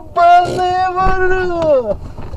ёбаный ворот!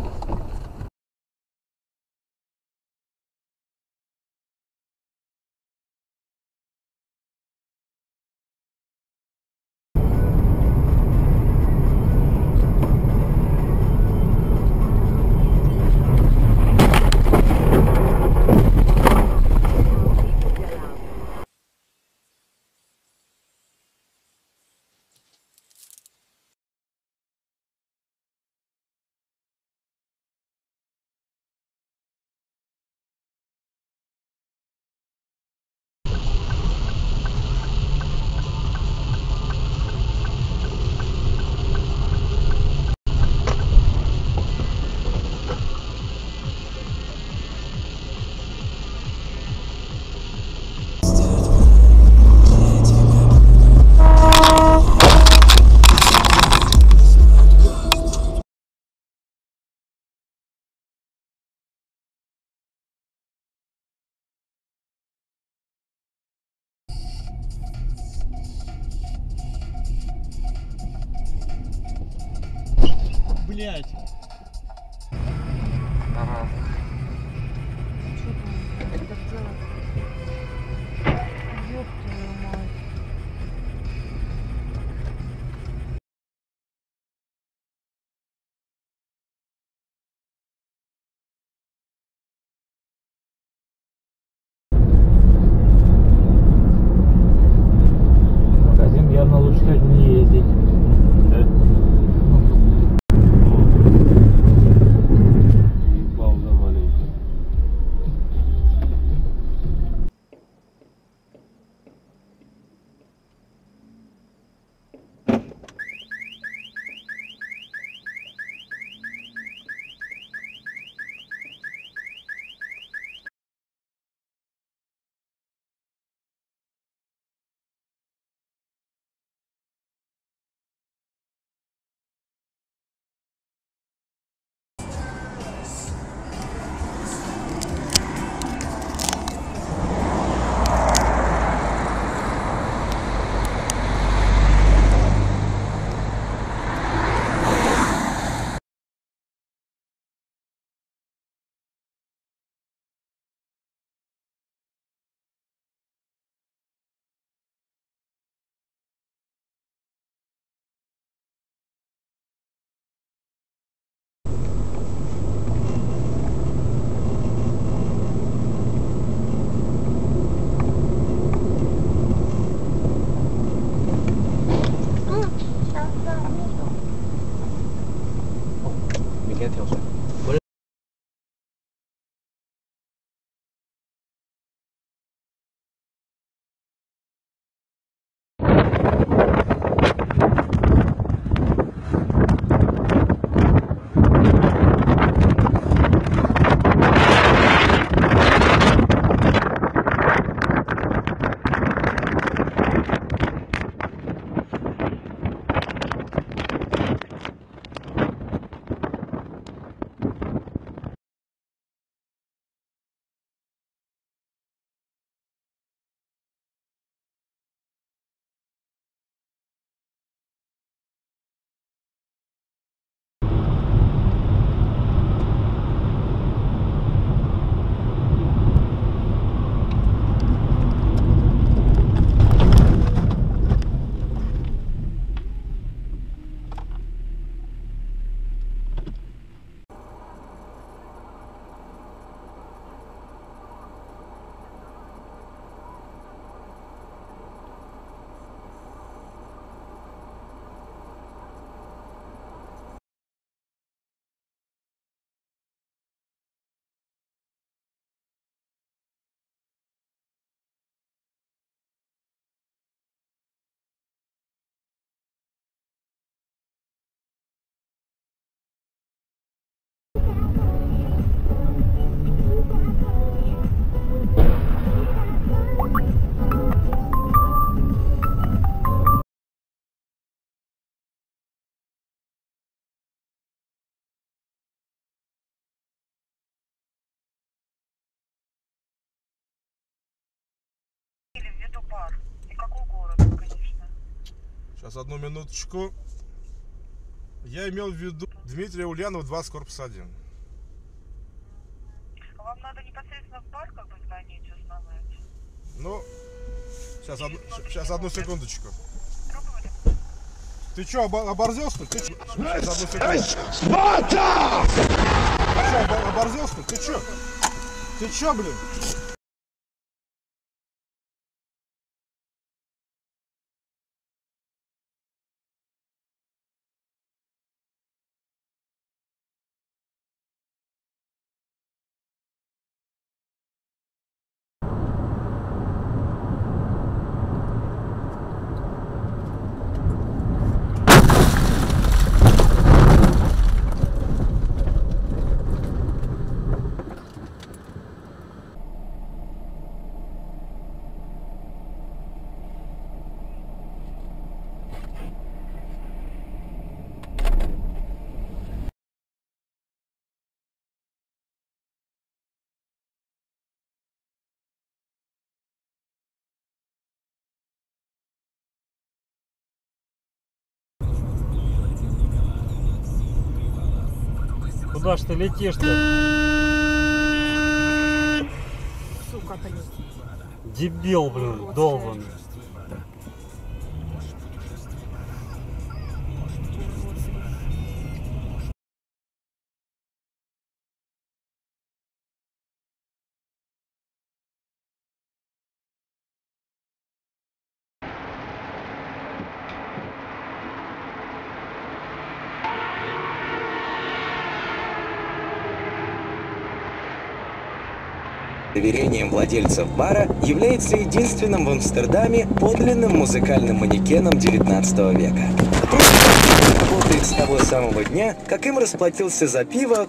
Блять. Ага. Ёб твою мать. В магазин явно лучше сегодня не ездить. Сейчас, одну минуточку. Я имел в виду Дмитрия Ульянова, 20, корпус 1. Вам надо непосредственно в бар как бы звонить, узнавать? Ну, сейчас одну секундочку. Пробовали? Ты что, оборзел, что ли? Ты чё? Сейчас, одну секундочку. Ты что, оборзел, что ли? Ты чё? Ты чё, блин? Куда ж ты летишь-то? Сука, блин. Дебил, блин, долбанный. Доверением владельцев бара является единственным в Амстердаме подлинным музыкальным манекеном XIX века. Тот работает с того самого дня, как им расплатился за пиво.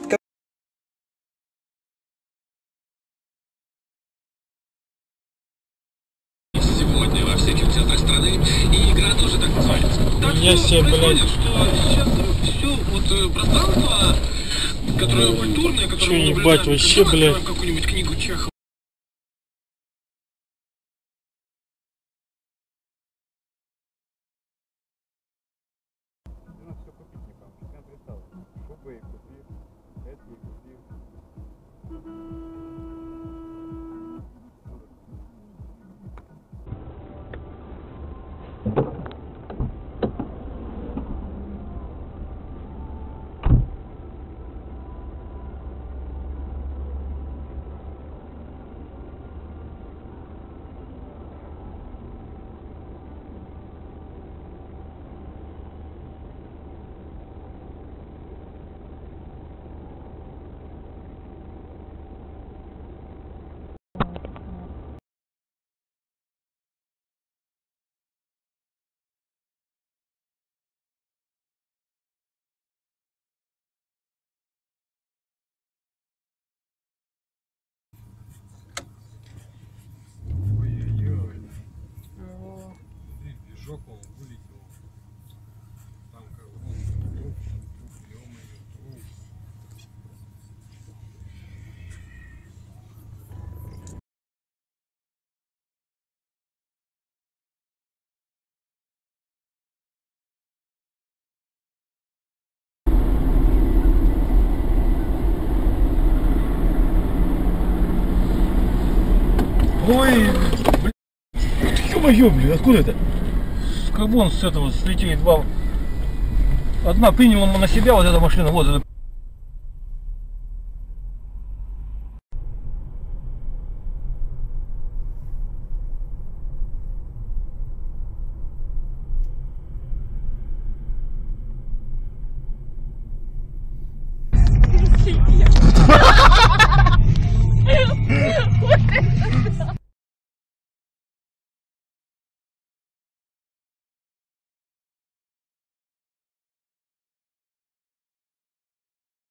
Сегодня во всех кинотеатрах страны, и игра тоже так называется. Так Я что себе, происходит, блядь. что сейчас все вот пространство, которое культурное, которое Чё, мы ебать, наблюдаем, вообще, когда мы блядь. откроем какую-нибудь книгу Чехова. Жопу вылетел. Там как Ой, блин. Ё-моё, блин, откуда это? Как вон с этого слетели два. Одна приняла на себя вот эта машина, вот эта.